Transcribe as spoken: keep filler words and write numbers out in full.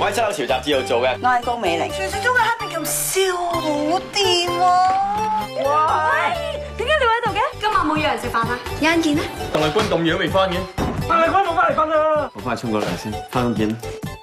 我喺《新潮》雜誌度做嘅。 我係高美玲，傳說中嘅黑面咁笑好掂喎！哇！點解你會喺度嘅？ 今晚冇約人食飯啊？ 一陣見啦。 鄧麗君咁夜都未翻嘅， 鄧麗君冇翻嚟瞓啊！ 我翻去沖個涼先，翻工見啦。